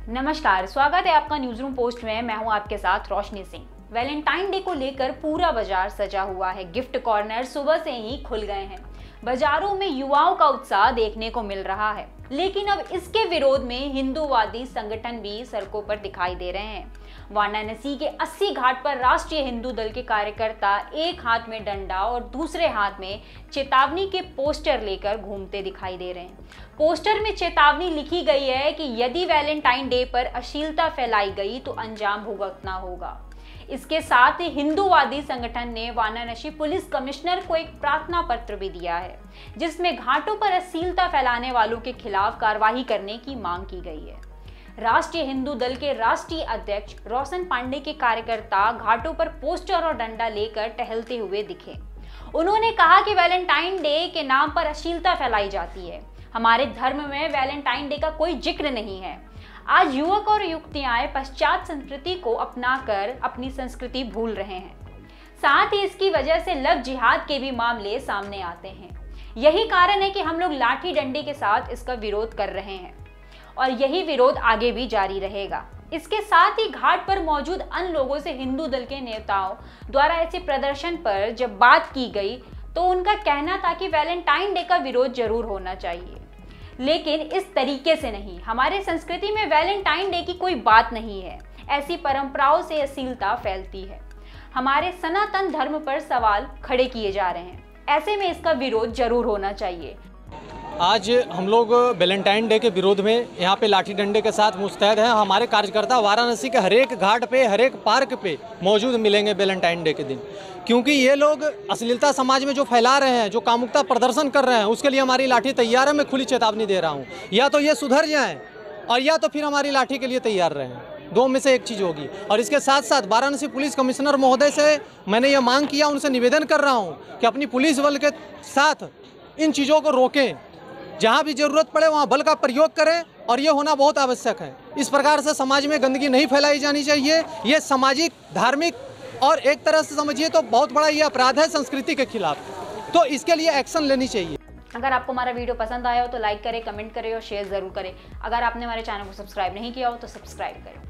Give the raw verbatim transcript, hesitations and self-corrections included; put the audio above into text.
नमस्कार, स्वागत है आपका न्यूज रूम पोस्ट में। मैं हूं आपके साथ रोशनी सिंह। वैलेंटाइन डे को लेकर पूरा बाजार सजा हुआ है। गिफ्ट कॉर्नर सुबह से ही खुल गए हैं। बाजारों में युवाओं का उत्साह देखने को मिल रहा है, लेकिन अब इसके विरोध में हिंदूवादी संगठन भी सड़कों पर दिखाई दे रहे हैं। वाराणसी के अस्सी घाट पर राष्ट्रीय हिंदू दल के कार्यकर्ता एक हाथ में डंडा और दूसरे हाथ में चेतावनी के पोस्टर लेकर घूमते दिखाई दे रहे हैं। पोस्टर में चेतावनी लिखी गई है कि यदि वैलेंटाइन डे पर अश्लीलता फैलाई गई तो अंजाम भुगतना होगा। इसके साथ ही हिंदूवादी संगठन ने वाराणसी पुलिस कमिश्नर को एक प्रार्थना पत्र भी दिया है, जिसमें घाटों पर अश्लीलता फैलाने वालों के खिलाफ कार्रवाई करने की मांग की गई है। राष्ट्रीय हिंदू दल के राष्ट्रीय अध्यक्ष रोशन पांडे के कार्यकर्ता घाटों पर पोस्टर और डंडा लेकर टहलते हुए दिखे। उन्होंने कहा कि वैलेंटाइन डे के नाम पर अश्लीलता फैलाई जाती है। हमारे धर्म में वैलेंटाइन डे का कोई जिक्र नहीं है। आज युवक और युवतियां पश्चात संस्कृति को अपनाकर अपनी संस्कृति भूल रहे हैं। साथ ही इसकी वजह से लव जिहाद के भी मामले सामने आते हैं। यही कारण है कि हम लोग लाठी डंडे के साथ इसका विरोध कर रहे हैं और यही विरोध आगे भी जारी रहेगा। इसके साथ ही घाट पर मौजूद अन्य लोगों से हिंदू दल के नेताओं द्वारा ऐसे प्रदर्शन पर जब बात की गई तो उनका कहना था कि वैलेंटाइन डे का विरोध जरूर होना चाहिए, लेकिन इस तरीके से नहीं। हमारे संस्कृति में वैलेंटाइन डे की कोई बात नहीं है। ऐसी परंपराओं से अश्लीलता फैलती है। हमारे सनातन धर्म पर सवाल खड़े किए जा रहे हैं। ऐसे में इसका विरोध जरूर होना चाहिए। आज हम लोग वैलेंटाइन डे के विरोध में यहाँ पे लाठी डंडे के साथ मुस्तैद हैं। हमारे कार्यकर्ता वाराणसी के हर एक घाट पे, हर एक पार्क पे मौजूद मिलेंगे वैलेंटाइन डे के दिन, क्योंकि ये लोग अश्लीलता समाज में जो फैला रहे हैं, जो कामुकता प्रदर्शन कर रहे हैं, उसके लिए हमारी लाठी तैयार है। मैं खुली चेतावनी दे रहा हूँ, या तो ये सुधर जाएं और या तो फिर हमारी लाठी के लिए तैयार रहें। दो में से एक चीज़ होगी। और इसके साथ साथ वाराणसी पुलिस कमिश्नर महोदय से मैंने ये मांग किया, उनसे निवेदन कर रहा हूँ कि अपनी पुलिस बल के साथ इन चीज़ों को रोकें। जहाँ भी जरूरत पड़े वहाँ बल का प्रयोग करें, और ये होना बहुत आवश्यक है। इस प्रकार से समाज में गंदगी नहीं फैलाई जानी चाहिए। ये सामाजिक, धार्मिक और एक तरह से समझिए तो बहुत बड़ा ये अपराध है संस्कृति के खिलाफ। तो इसके लिए एक्शन लेनी चाहिए। अगर आपको हमारा वीडियो पसंद आया हो तो लाइक करें, कमेंट करें और शेयर जरूर करें। अगर आपने हमारे चैनल को सब्सक्राइब नहीं किया हो तो सब्सक्राइब करें।